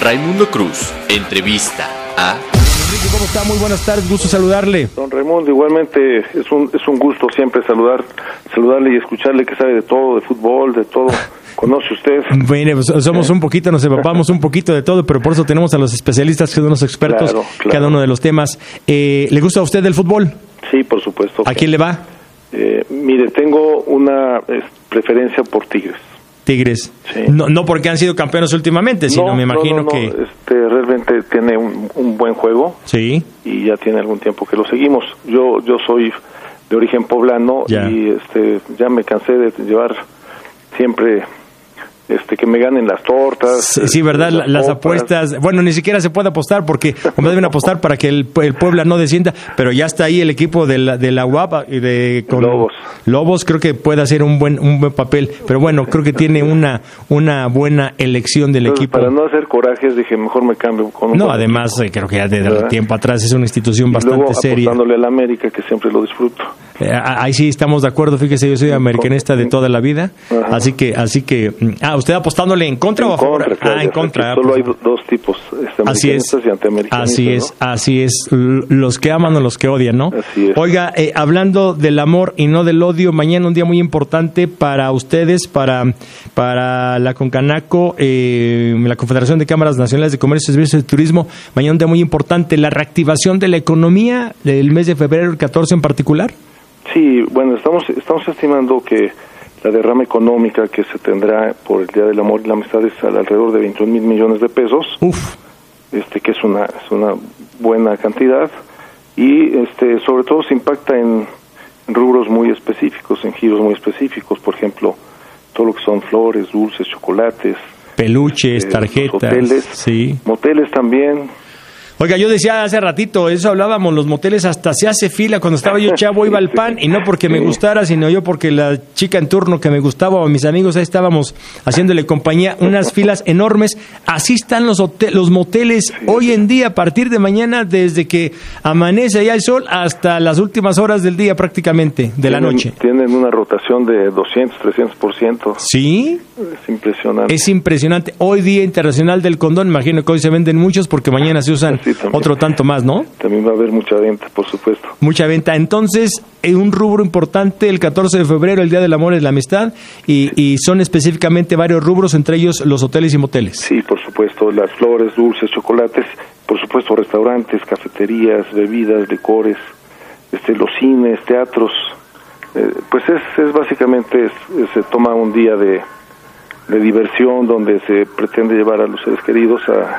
Raimundo Cruz, entrevista a... Enrique, ¿cómo está? Muy buenas tardes, gusto saludarle. Don Raimundo, igualmente es un gusto siempre saludarle y escucharle, que sabe de todo, de fútbol, de todo. ¿Conoce usted? Bueno, pues somos un poquito, nos empapamos un poquito de todo, pero por eso tenemos a los especialistas, que son los expertos, claro. cada uno de los temas. ¿Le gusta a usted el fútbol? Sí, por supuesto. ¿A quién le va? Mire, tengo una preferencia por Tigres. Tigres. Sí. No porque han sido campeones últimamente, sino me imagino que... realmente tiene un buen juego. Sí. Y ya tiene algún tiempo que lo seguimos. Yo soy de origen poblano y ya me cansé de llevar siempre que me ganen las tortas. Sí, ¿verdad? Las apuestas. Bueno, ni siquiera se puede apostar porque como deben apostar para que el Puebla no descienda, pero ya está ahí el equipo de la UAP y con Lobos, creo que puede hacer un buen papel, pero bueno, creo que tiene una buena elección del equipo. Para no hacer corajes dije, mejor me cambio con un... No, además creo que ya desde tiempo atrás es una institución bastante seria. Apostándole al América, que siempre lo disfruto. Ahí sí estamos de acuerdo, fíjese, yo soy americanista de toda la vida. Ajá. así que ¿usted apostándole en contra o a favor? Claro, en contra. Solo hay dos tipos, americanistas y antiamericanistas. Así es, los que aman o los que odian, ¿no? Así es. Oiga, hablando del amor y no del odio, mañana un día muy importante para ustedes, para la Concanaco, la Confederación de Cámaras Nacionales de Comercio y Servicios de Turismo, mañana un día muy importante, la reactivación de la economía del mes de febrero, el 14 en particular. Sí, bueno, estamos estimando que la derrama económica que se tendrá por el Día del Amor y la Amistad es alrededor de 21,000 millones de pesos. Uf. Que es una buena cantidad y sobre todo se impacta en rubros muy específicos, en giros muy específicos, por ejemplo, todo lo que son flores, dulces, chocolates, peluches, tarjetas, hoteles, sí, moteles también. Oiga, yo decía hace ratito, eso hablábamos, los moteles hasta se hace fila. Cuando estaba yo chavo iba al PAN, y no porque me gustara, sino yo porque la chica en turno que me gustaba o mis amigos, ahí estábamos haciéndole compañía, unas filas enormes. Así están los moteles hoy en día, a partir de mañana, desde que amanece ya el sol hasta las últimas horas del día prácticamente, la noche. Tienen una rotación de 200, 300%. ¿Sí? Es impresionante. Es impresionante. Hoy Día Internacional del Condón, imagino que hoy se venden muchos porque mañana se usan otro tanto más, ¿no? También va a haber mucha venta, por supuesto. Mucha venta. Entonces, un rubro importante, el 14 de febrero, el Día del Amor y la Amistad, y son específicamente varios rubros, entre ellos los hoteles y moteles. Sí, por supuesto, las flores, dulces, chocolates, por supuesto restaurantes, cafeterías, bebidas, licores, los cines, teatros. Pues es básicamente, se toma un día de diversión donde se pretende llevar a los seres queridos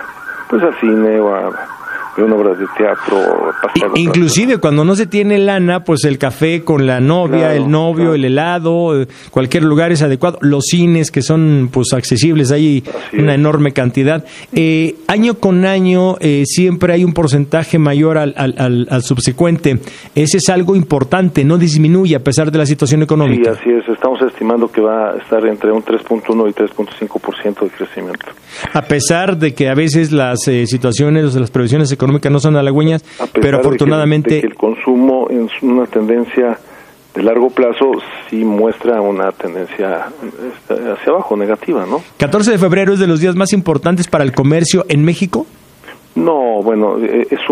al cine o a ver una obra de teatro. Inclusive cuando no se tiene lana, pues el café con la novia, claro, el novio, claro, el helado, cualquier lugar es adecuado. Los cines que son pues accesibles, hay una enorme cantidad. Año con año siempre hay un porcentaje mayor al subsecuente. Ese es algo importante, no disminuye a pesar de la situación económica. Sí, así es. Estamos estimando que va a estar entre un 3.1 y 3.5% de crecimiento. A pesar de que a veces las situaciones, las previsiones económicas no son halagüeñas, pero afortunadamente... de que el consumo en una tendencia de largo plazo sí muestra una tendencia hacia abajo, negativa, ¿no? 14 de febrero es de los días más importantes para el comercio en México. No, bueno, es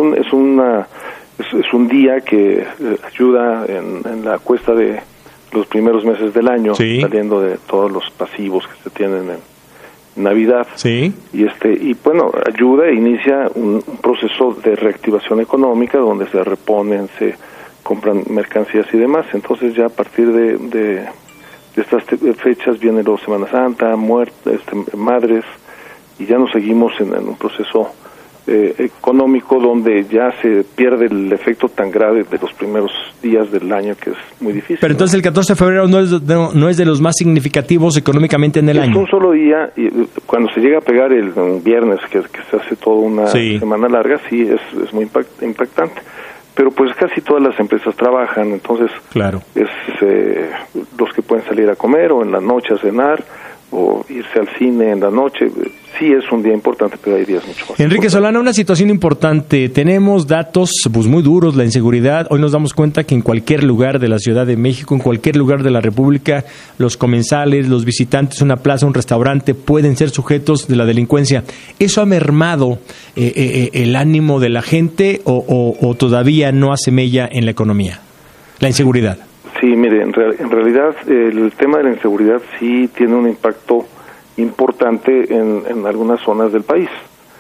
un día que ayuda en la cuesta de los primeros meses del año, saliendo de todos los pasivos que se tienen en Navidad. Sí. Y bueno, ayuda e inicia un proceso de reactivación económica donde se reponen, se compran mercancías y demás. Entonces ya a partir de estas fechas viene luego Semana Santa, Madres, y ya nos seguimos en un proceso económico donde ya se pierde el efecto tan grave de los primeros días del año, que es muy difícil. Pero entonces el 14 de febrero no es de los más significativmente significativos en el año. Es un solo día, y cuando se llega a pegar el viernes, que se hace toda una semana larga, sí, es muy impactante. Pero pues casi todas las empresas trabajan, entonces claro, es los que pueden salir a comer o en la noche a cenar, o irse al cine en la noche. Sí es un día importante, pero hay días mucho más Enrique Solana, una situación importante. Tenemos datos pues muy duros, la inseguridad. Hoy nos damos cuenta que en cualquier lugar de la Ciudad de México, en cualquier lugar de la República, los comensales, los visitantes, una plaza, un restaurante, pueden ser sujetos de la delincuencia. ¿Eso ha mermado el ánimo de la gente o todavía no hace mella en la economía? La inseguridad. Sí, mire, en realidad el tema de la inseguridad sí tiene un impacto importante en algunas zonas del país.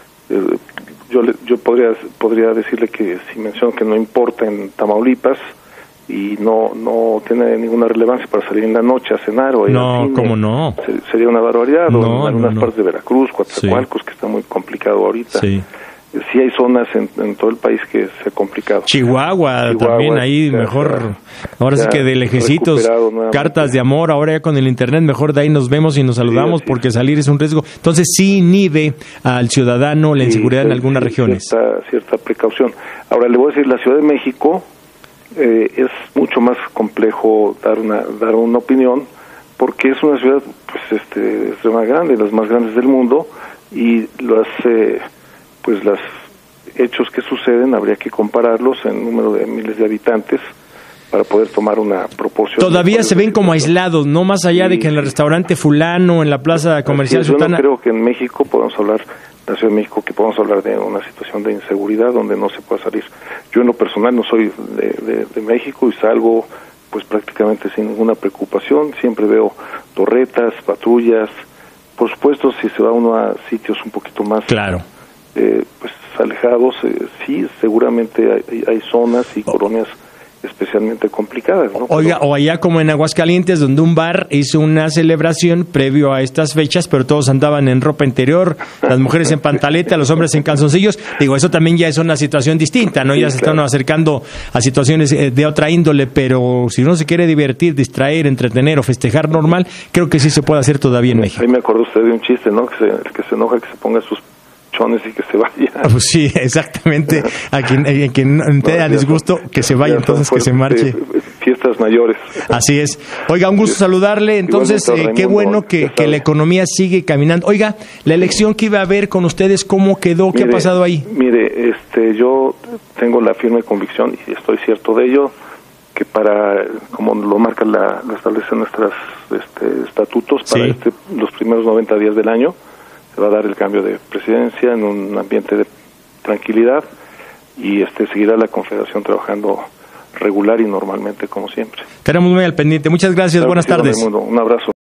Yo podría decirle que si menciono que no importa en Tamaulipas y no tiene ninguna relevancia para salir en la noche a cenar o ir al cine, ¿cómo no? Sería una barbaridad. O en algunas partes de Veracruz, Coatzacoalcos, que está muy complicado ahorita. Sí hay zonas en todo el país que se ha complicado. Chihuahua también ahí mejor, ahora sí que de lejecitos, cartas de amor, ahora ya con el internet, mejor de ahí nos vemos y nos saludamos porque salir es un riesgo. Entonces sí inhibe al ciudadano la inseguridad en algunas regiones. Cierta precaución. Ahora le voy a decir, la Ciudad de México es mucho más complejo dar una opinión, porque es una ciudad es más grande, las más grandes del mundo, y los hechos que suceden habría que compararlos en número de miles de habitantes para poder tomar una proporción. Todavía se ven como aislados, no más allá de que en el restaurante fulano, en la plaza comercial Sultana. Yo no creo que en México la Ciudad de México, que podamos hablar de una situación de inseguridad donde no se pueda salir. Yo en lo personal no soy de México y salgo pues prácticamente sin ninguna preocupación. Siempre veo torretas, patrullas. Por supuesto, si se va uno a sitios un poquito más pues alejados, sí, seguramente hay zonas y colonias especialmente complicadas, ¿no? Oiga, o allá como en Aguascalientes, donde un bar hizo una celebración previo a estas fechas, pero todos andaban en ropa interior, las mujeres en pantaleta, los hombres en calzoncillos. Digo, eso también ya es una situación distinta, ¿no? Sí, ya se están acercando a situaciones de otra índole, pero si uno se quiere divertir, distraer, entretener o festejar normal, creo que sí se puede hacer todavía en México. Ahí me acordó usted de un chiste, ¿no? El que se enoja que se ponga sus chones y que se vaya. Pues sí, exactamente. A quien te da disgusto, que se vaya, entonces que se marche. Fiestas mayores. Así es. Oiga, un gusto saludarle. Entonces, qué bueno que la economía sigue caminando. Oiga, la elección que iba a haber con ustedes, ¿cómo quedó? ¿Qué ha pasado ahí? Mire, yo tengo la firme convicción, y estoy cierto de ello, que como lo marca lo establecen nuestros estatutos, para los primeros 90 días del año, se va a dar el cambio de presidencia en un ambiente de tranquilidad, y seguirá la Confederación trabajando regular y normalmente como siempre. Estaremos muy al pendiente. Muchas gracias, buenas tardes. Un abrazo.